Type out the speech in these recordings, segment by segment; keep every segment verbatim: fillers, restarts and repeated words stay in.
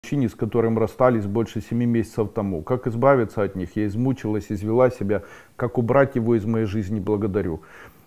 мужчине, с которым расстались больше семи месяцев тому. Как избавиться от них? Я измучилась, извела себя. Как убрать его из моей жизни? Благодарю.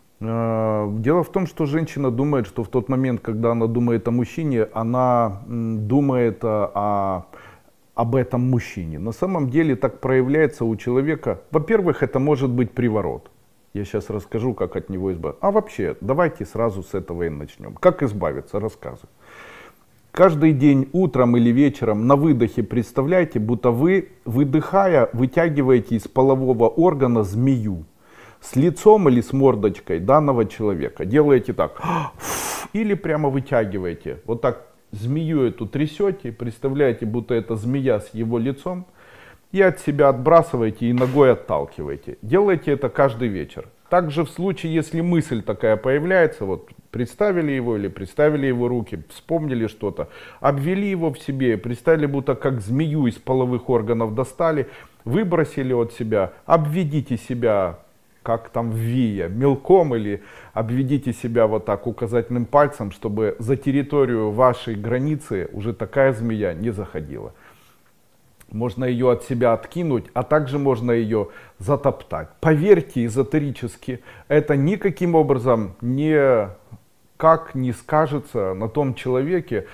Дело в том, что женщина думает, что в тот момент, когда она думает о мужчине, она думает о, об этом мужчине. На самом деле так проявляется у человека. Во-первых, это может быть приворот. Я сейчас расскажу, как от него избавиться. А вообще, давайте сразу с этого и начнем. Как избавиться? Рассказываю. Каждый день утром или вечером на выдохе представляйте, будто вы, выдыхая, вытягиваете из полового органа змею с лицом или с мордочкой данного человека. Делаете так. Или прямо вытягиваете. Вот так змею эту трясете, представляете, будто это змея с его лицом. И от себя отбрасываете и ногой отталкиваете. Делайте это каждый вечер. Также в случае, если мысль такая появляется, вот представили его или представили его руки, вспомнили что-то, обвели его в себе, представили, будто как змею из половых органов достали, выбросили от себя, обведите себя, как там вия, мелком, или обведите себя вот так указательным пальцем, чтобы за территорию вашей границы уже такая змея не заходила. Можно ее от себя откинуть, а также можно ее затоптать. Поверьте, эзотерически, это никаким образом не, как не скажется на том человеке,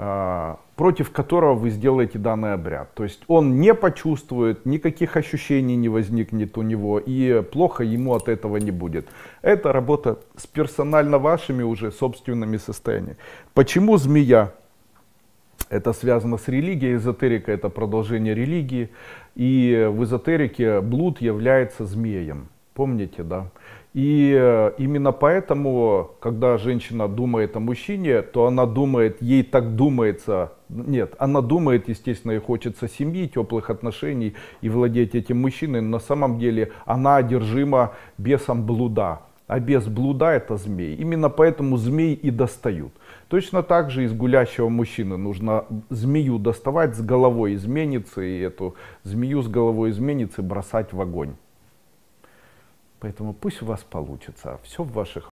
против которого вы сделаете данный обряд. То есть он не почувствует, никаких ощущений не возникнет у него, и плохо ему от этого не будет. Это работа с персонально вашими уже собственными состояниями. Почему змея? Это связано с религией. Эзотерика — это продолжение религии. И в эзотерике блуд является змеем. Помните, да? И именно поэтому, когда женщина думает о мужчине, то она думает, ей так думается, нет, она думает, естественно, ей хочется семьи, теплых отношений и владеть этим мужчиной. Но на самом деле она одержима бесом блуда. А бес блуда — это змей. Именно поэтому змей и достают. Точно так же из гулящего мужчины нужно змею доставать с головой изменницы, и эту змею с головой изменницы бросать в огонь. Поэтому пусть у вас получится. Все в ваших